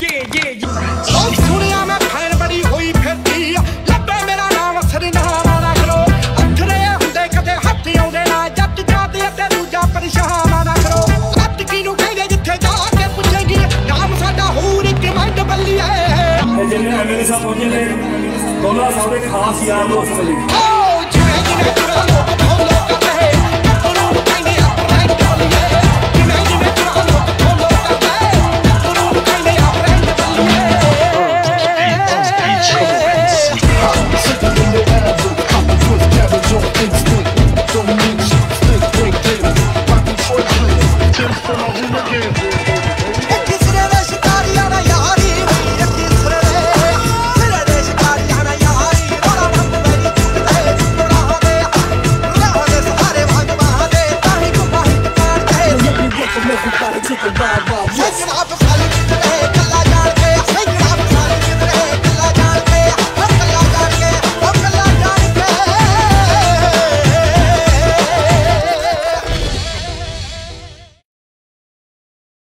सुनिया मैं फैन बड़ी हुई फिरती लब्बे मेरा नाम सरनाम ना करो अथरे हुंदे कदे हत्थ आउंदे ना जट जाते ते दूजा परेशान ना करो अत किनू कहदे जिथे जाके पुछेगी नाम साडा हूर इक मंड बल्ली है जिन्ने एमएलए साहब पहुंचे ने दोनों साहब खास यार दोस्त मिले ओ जिने जिने